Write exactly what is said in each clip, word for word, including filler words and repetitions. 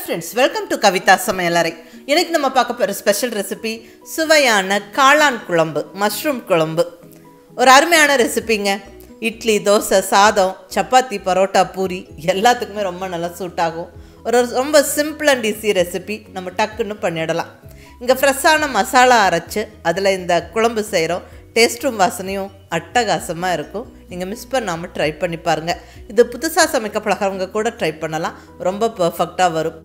friends, welcome to KAVITHASAMAYALARAI. இன்னைக்கு நம்ம பார்க்க போற ஸ்பெஷல் ரெசிபி சுவையான காளான் குழம்பு, மஷ்ரூம் குழம்பு. ஒரு அருமையான ரெசிபிங்க. இட்லி, தோசை, சாதம், சப்பாத்தி, பரோட்டா, பூரி எல்லாத்துக்குமே ரொம்ப நல்லா சூட் ஆகும். ஒரு ரொம்ப சிம்பிள் அண்ட் ஈஸி ரெசிபி, நம்ம டக்குன்னு பண்ணிடலாம். இங்கே ஃப்ரெஷ்ஷான மசாலா அரைச்சு அதில் இந்த குழம்பு செய்கிறோம். டேஸ்ட்டும் வாசனையும் அட்டகாசமாக இருக்கும். நீங்கள் மிஸ் பண்ணாமல் ட்ரை பண்ணி பாருங்கள். இது புதுசாக சமைக்க பழகிறவங்க கூட ட்ரை பண்ணலாம். ரொம்ப பர்ஃபெக்டாக வரும்.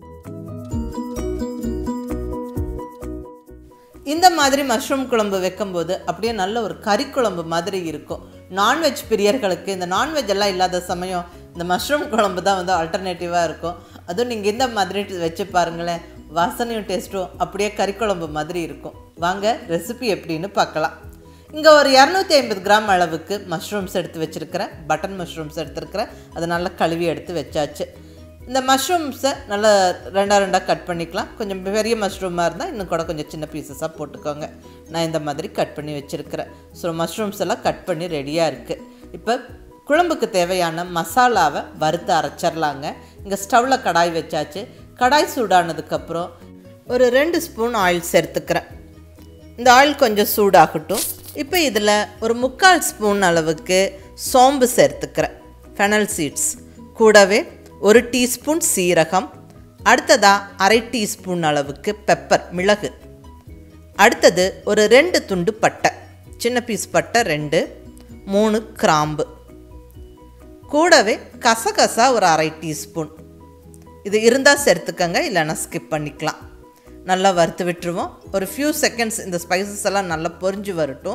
இந்த மாதிரி மஷ்ரூம் குழம்பு வைக்கும்போது அப்படியே நல்ல ஒரு கறி குழம்பு மாதிரி இருக்கும். நான்வெஜ் பிரியர்களுக்கு, இந்த நான்வெஜ் எல்லாம் இல்லாத சமயம் இந்த மஷ்ரூம் குழம்பு தான் வந்து ஆல்டர்னேட்டிவாக இருக்கும். அதுவும் நீங்கள் இந்த மாதிரி வச்சு பாருங்களேன், வாசனையும் டேஸ்ட்டும் அப்படியே கறி குழம்பு மாதிரி இருக்கும். வாங்க ரெசிபி எப்படின்னு பார்க்கலாம். இங்கே ஒரு இரநூத்தி ஐம்பது கிராம் அளவுக்கு மஷ்ரூம்ஸ் எடுத்து வச்சுருக்கிறேன். பட்டன் மஷ்ரூம்ஸ் எடுத்துருக்கிறேன். அதை நல்லா கழுவி எடுத்து வச்சாச்சு. இந்த மஷ்ரூம்ஸை நல்லா ரெண்டாக ரெண்டாக கட் பண்ணிக்கலாம். கொஞ்சம் பெரிய மஷ்ரூமாக இருந்தால் இன்னும் கூட கொஞ்சம் சின்ன பீசஸாக போட்டுக்கோங்க. நான் இந்த மாதிரி கட் பண்ணி வச்சுருக்கிறேன். ஸோ மஷ்ரூம்ஸ் எல்லாம் கட் பண்ணி ரெடியாக இருக்குது. இப்போ குழம்புக்கு தேவையான மசாலாவை வறுத்து அரைச்சிடலாங்க. இங்கே ஸ்டவ்வில் கடாய் வச்சாச்சு. கடாய் சூடானதுக்கப்புறம் ஒரு ரெண்டு ஸ்பூன் ஆயில் சேர்த்துக்கிறேன். இந்த ஆயில் கொஞ்சம் சூடாகட்டும். இப்போ இதில் ஒரு முக்கால் ஸ்பூன் அளவுக்கு சோம்பு சேர்த்துக்கிறேன், ஃபெனல் சீட்ஸ். கூடவே ஒரு டீஸ்பூன் சீரகம், அடுத்ததாக அரை டீஸ்பூன் அளவுக்கு பெப்பர், மிளகு. அடுத்தது ஒரு ரெண்டு துண்டு பட்டை, சின்ன பீஸ் பட்டை ரெண்டு, மூணு கிராம்பு. கூடவே கசகசா ஒரு அரை டீஸ்பூன். இது இருந்தால் சேர்த்துக்கங்க, இல்லைன்னா ஸ்கிப் பண்ணிக்கலாம். நல்லா வறுத்து விட்டுருவோம். ஒரு ஃபியூ செகண்ட்ஸ் இந்த ஸ்பைசஸ் எல்லாம் நல்லா பொரிஞ்சு வரட்டும்.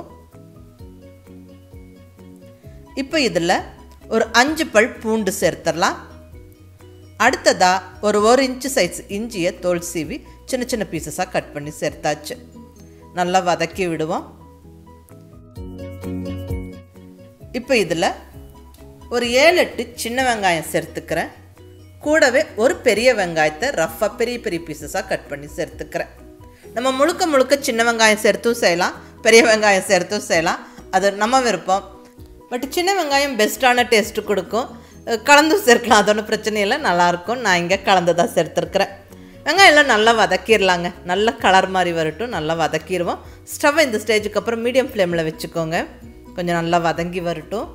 இப்போ இதில் ஒரு அஞ்சு பல் பூண்டு சேர்த்துடலாம். அடுத்ததாக ஒரு ஒரு இன்ச்சு சைஸ் இஞ்சியை தோல் சீவி சின்ன சின்ன பீசஸாக கட் பண்ணி சேர்த்தாச்சு. நல்லா வதக்கி விடுவோம். இப்போ இதில் ஒரு ஏழு எட்டு சின்ன வெங்காயம் சேர்த்துக்கிறேன். கூடவே ஒரு பெரிய வெங்காயத்தை ரஃப்பாக பெரிய பெரிய பீசஸாக கட் பண்ணி சேர்த்துக்கிறேன். நம்ம முழுக்க முழுக்க சின்ன வெங்காயம் சேர்த்தும் செய்யலாம், பெரிய வெங்காயம் சேர்த்தும் செய்யலாம். அது நம்ம விருப்பம். பட் சின்ன வெங்காயம் பெஸ்ட்டான டேஸ்ட்டு கொடுக்கும். கலந்தும் சேர்க்கலாம், அது ஒன்றும் பிரச்சனை இல்லை, நல்லாயிருக்கும். நான் இங்கே கலந்து தான் சேர்த்துருக்குறேன். வெங்காயம்லாம் நல்லா வதக்கிடலாங்க. நல்ல கலர் மாதிரி வரட்டும். நல்லா வதக்கிடுவோம். ஸ்டவ்வை இந்த ஸ்டேஜுக்கு அப்புறம் மீடியம் ஃப்ளேமில் வச்சுக்கோங்க. கொஞ்சம் நல்லா வதங்கி வரட்டும்.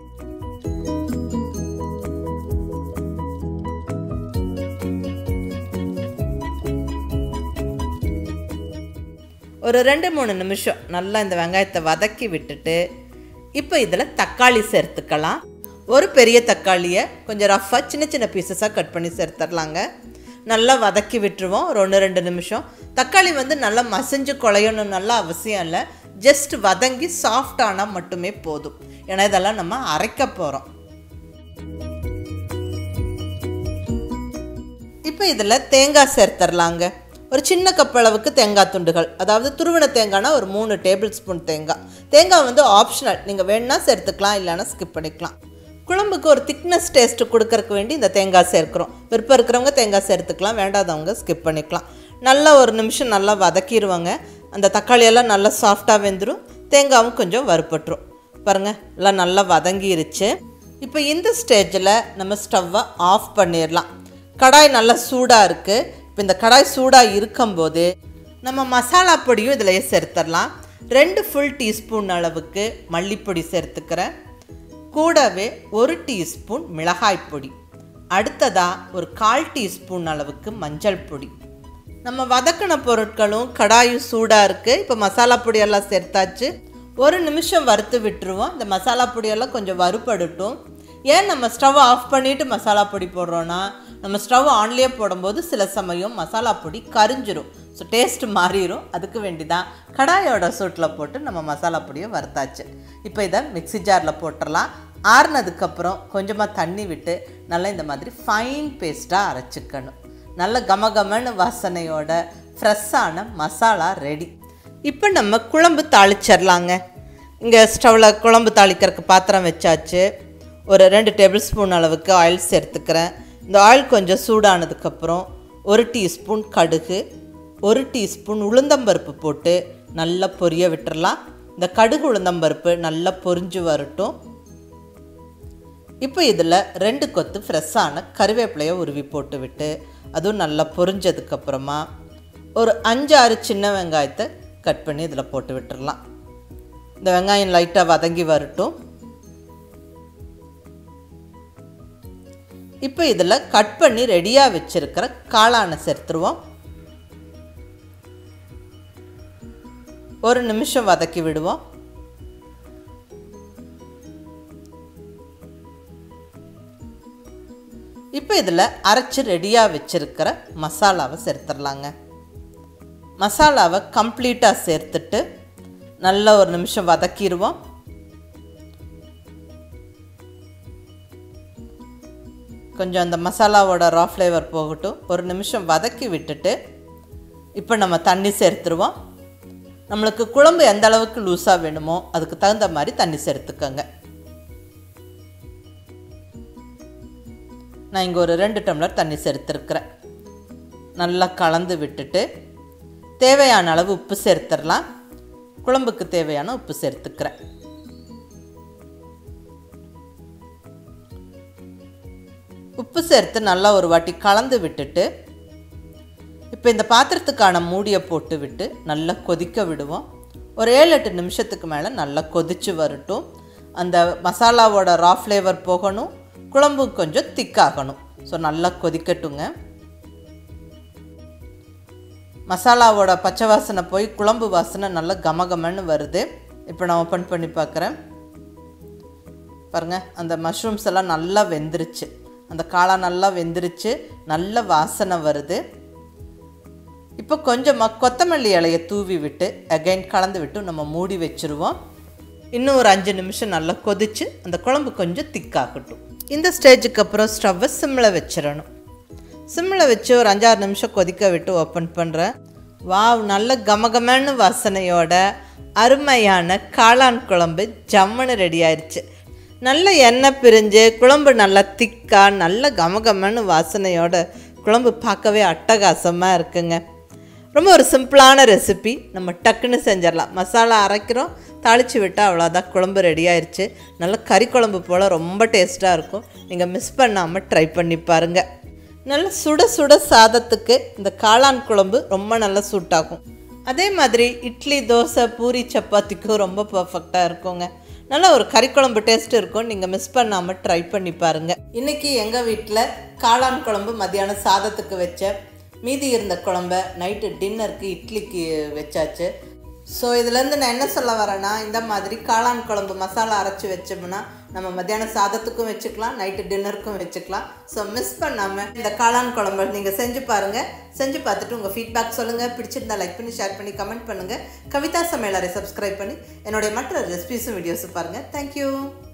ஒரு ரெண்டு மூணு நிமிஷம் நல்லா இந்த வெங்காயத்தை வதக்கி விட்டுட்டு இப்போ இதில் தக்காளி சேர்த்துக்கலாம். ஒரு பெரிய தக்காளியை கொஞ்சம் ரஃப்பாக சின்ன சின்ன பீசஸாக கட் பண்ணி சேர்த்துடலாங்க. நல்லா வதக்கி விட்டுருவோம் ஒரு ஒன்று ரெண்டு நிமிஷம். தக்காளி வந்து நல்லா மசிஞ்சு குழையணும் நல்லா அவசியம் இல்லை. ஜஸ்ட் வதங்கி சாஃப்டானால் மட்டுமே போதும். ஏன்னா இதெல்லாம் நம்ம அரைக்க போகிறோம். இப்போ இதில் தேங்காய் சேர்த்துடலாங்க. ஒரு சின்ன கப் அளவுக்கு தேங்காய் துண்டுகள், அதாவது துருவின தேங்காய்னா ஒரு மூணு டேபிள் ஸ்பூன் தேங்காய். தேங்காய் வந்து ஆப்ஷனல், நீங்கள் வேணுன்னா சேர்த்துக்கலாம், இல்லைன்னா ஸ்கிப் பண்ணிக்கலாம். குழம்புக்கு ஒரு திக்னஸ் டேஸ்ட்டு கொடுக்கறக்கு வேண்டி இந்த தேங்காய் சேர்க்குறோம். விருப்பம் இருக்கிறவங்க தேங்காய் சேர்த்துக்கலாம், வேண்டாதவங்க ஸ்கிப் பண்ணிக்கலாம். நல்லா ஒரு நிமிஷம் நல்லா வதக்கிடுவாங்க. அந்த தக்காளியெல்லாம் நல்லா சாஃப்டாக வெந்துடும். தேங்காயும் கொஞ்சம் வறுப்பட்டுரும். பாருங்கள், எல்லாம் நல்லா வதங்கிருச்சு. இப்போ இந்த ஸ்டேஜில் நம்ம ஸ்டவ்வை ஆஃப் பண்ணிடலாம். கடாய் நல்லா சூடாக இருக்குது. இப்போ இந்த கடாய் சூடாக இருக்கும்போது நம்ம மசாலா பொடியும் இதில் சேர்த்துடலாம். ரெண்டு ஃபுல் டீஸ்பூன் அளவுக்கு மல்லிப்பொடி சேர்த்துக்கிறேன். கூடவே ஒரு டீஸ்பூன் மிளகாய் பொடி. அடுத்ததாக ஒரு கால் டீஸ்பூன் அளவுக்கு மஞ்சள் பொடி. நம்ம வதக்கின பொருட்களும் கடாயும் சூடாக இருக்குது. இப்போ மசாலா பொடியெல்லாம் சேர்த்தாச்சு. ஒரு நிமிஷம் வறுத்து விட்டுருவோம். இந்த மசாலா பொடியெல்லாம் கொஞ்சம் வறுபடட்டும். ஏன் நம்ம ஸ்டவ் ஆஃப் பண்ணிவிட்டு மசாலா பொடி போடுறோன்னா, நம்ம ஸ்டவ் ஆன்லேயே போடும்போது சில சமயம் மசாலா பொடி கரிஞ்சிரும். ஸோ டேஸ்ட்டு மாறிடும். அதுக்கு வேண்டி தான் கடாயோட சூட்டில் போட்டு நம்ம மசாலா பொடியை வறுத்தாச்சு. இப்போ இதை மிக்ஸி ஜாரில் போட்டுடலாம். ஆறுனதுக்கப்புறம் கொஞ்சமாக தண்ணி விட்டு நல்லா இந்த மாதிரி ஃபைன் பேஸ்ட்டாக அரைச்சிக்கணும். நல்ல கமகமன்னு வாசனையோட ஃப்ரெஷ்ஷான மசாலா ரெடி. இப்போ நம்ம குழம்பு தாளிச்சிடலாங்க. இங்கே ஸ்டவ்வில் குழம்பு தாளிக்கிறதுக்கு பாத்திரம் வச்சாச்சு. ஒரு ரெண்டு டேபிள் ஸ்பூன் அளவுக்கு ஆயில் சேர்த்துக்கிறேன். இந்த ஆயில் கொஞ்சம் சூடானதுக்கப்புறம் ஒரு டீஸ்பூன் கடுகு, ஒரு டீஸ்பூன் உளுந்தம்பருப்பு போட்டு நல்லா பொரிய விட்டுறலாம். இந்த கடுகு உளுந்தம்பருப்பு நல்லா பொரிஞ்சு வரட்டும். இப்போ இதில் ரெண்டு கொத்து ஃப்ரெஷ்ஷான கருவேப்பிலையை உருவி போட்டு விட்டு அதுவும் நல்லா பொரிஞ்சதுக்கப்புறமா ஒரு அஞ்சு ஆறு சின்ன வெங்காயத்தை கட் பண்ணி இதில் போட்டு விட்டுடலாம். இந்த வெங்காயம் லைட்டாக வதங்கி வரட்டும். இப்போ இதில் கட் பண்ணி ரெடியாக வச்சுருக்கிற காளானை சேர்த்துருவோம். ஒரு நிமிஷம் வதக்கி விடுவோம். இப்போ இதில் அரைச்சி ரெடியாக வச்சுருக்கிற மசாலாவை சேர்த்துடலாங்க. மசாலாவை கம்ப்ளீட்டாக சேர்த்துட்டு நல்லா ஒரு நிமிஷம் வதக்கிடுவோம். கொஞ்சம் அந்த மசாலாவோட ரா ஃப்ளேவர் போகட்டும். ஒரு நிமிஷம் வதக்கி விட்டுட்டு இப்போ நம்ம தண்ணி சேர்த்துருவோம். நம்மளுக்கு குழம்பு எந்த அளவுக்கு லூஸாக வேணுமோ அதுக்கு தகுந்த மாதிரி தண்ணி சேர்த்துக்கோங்க. நான் இங்கே ஒரு ரெண்டு டம்ளர் தண்ணி சேர்த்துருக்குறேன். நல்லா கலந்து விட்டுட்டு தேவையான அளவு உப்பு சேர்த்துடலாம். குழம்புக்கு தேவையான உப்பு சேர்த்துக்கிறேன். உப்பு சேர்த்து நல்லா ஒரு வாட்டி கலந்து விட்டுட்டு இப்போ இந்த பாத்திரத்துக்கான மூடியை போட்டு விட்டு நல்லா கொதிக்க விடுவோம். ஒரு ஏழு எட்டு நிமிஷத்துக்கு மேலே நல்லா கொதித்து வரட்டும். அந்த மசாலாவோட ரா ஃப்ளேவர் போகணும், குழம்பு கொஞ்சம் திக்காகணும். ஸோ நல்லா கொதிக்கட்டுங்க. மசாலாவோட பச்சை வாசனை போய் குழம்பு வாசனை நல்லா கமகமன்னு வருது. இப்போ நான் ஓப்பன் பண்ணி பார்க்குறேன். பாருங்கள், அந்த மஷ்ரூம்ஸ் எல்லாம் நல்லா வெந்துருச்சு. அந்த காளான் நல்லா வெந்துருச்சு. நல்ல வாசனை வருது. இப்போ கொஞ்சமாக கொத்தமல்லி இலையை தூவி விட்டு அகைன் கலந்து விட்டு நம்ம மூடி வச்சுருவோம். இன்னும் ஒரு அஞ்சு நிமிஷம் நல்லா கொதித்து அந்த குழம்பு கொஞ்சம் திக்காகட்டும். இந்த ஸ்டேஜுக்கு அப்புறம் ஸ்டவ்வை சிம்மில் வச்சிடணும். சிம்மில் வச்சு ஒரு அஞ்சாறு நிமிஷம் கொதிக்க விட்டு ஓப்பன் பண்ணுறேன். வாவ், நல்ல கமகமன்னு வாசனையோட அருமையான காளான் குழம்பு ஜம்முன்னு ரெடி ஆயிடுச்சு. நல்ல எண்ணெய் பிரிஞ்சு குழம்பு நல்லா திக்காக நல்ல கமகமன்னு வாசனையோட குழம்பு பார்க்கவே அட்டகாசமாக இருக்குங்க. ரொம்ப ஒரு சிம்பிளான ரெசிபி, நம்ம டக்குன்னு செஞ்சிடலாம். மசாலா அரைக்கிறோம், தாளித்து விட்டால் அவ்வளோதான், குழம்பு ரெடி ஆயிடுச்சு. நல்ல கறி குழம்பு போல் ரொம்ப டேஸ்ட்டாக இருக்கும். நீங்கள் மிஸ் பண்ணாமல் ட்ரை பண்ணி பாருங்கள். நல்ல சுட சுட சாதத்துக்கு இந்த காளான் குழம்பு ரொம்ப நல்லா சூட் ஆகும். அதே மாதிரி இட்லி, தோசை, பூரி, சப்பாத்திக்கும் ரொம்ப பர்ஃபெக்டாக இருக்குங்க. நல்லா ஒரு கறி குழம்பு டேஸ்ட் இருக்கும். நீங்கள் மிஸ் பண்ணாமல் ட்ரை பண்ணி பாருங்கள். இன்றைக்கி எங்கள் வீட்டில் காளான் குழம்பு மத்தியானம் சாதத்துக்கு வச்ச மீதி இருந்த குழம்ப நைட்டு டின்னருக்கு இட்லிக்கு வச்சாச்சு. ஸோ இதுலேருந்து நான் என்ன சொல்ல வரேன்னா, இந்த மாதிரி காளான் குழம்பு மசாலா அரைச்சி வச்சோம்னா நம்ம மத்தியானம் சாதத்துக்கும் வச்சுக்கலாம், நைட்டு டின்னருக்கும் வச்சுக்கலாம். ஸோ மிஸ் பண்ணாமல் இந்த காளான் குழம்பு நீங்கள் செஞ்சு பாருங்கள். செஞ்சு பார்த்துட்டு உங்கள் ஃபீட்பேக் சொல்லுங்கள். பிடிச்சிருந்தா லைக் பண்ணி, ஷேர் பண்ணி, கமெண்ட் பண்ணுங்கள். கவிதா சமையலறை சப்ஸ்கிரைப் பண்ணி என்னுடைய மற்ற ரெசிபீஸும் வீடியோஸும் பாருங்கள். தேங்க்யூ.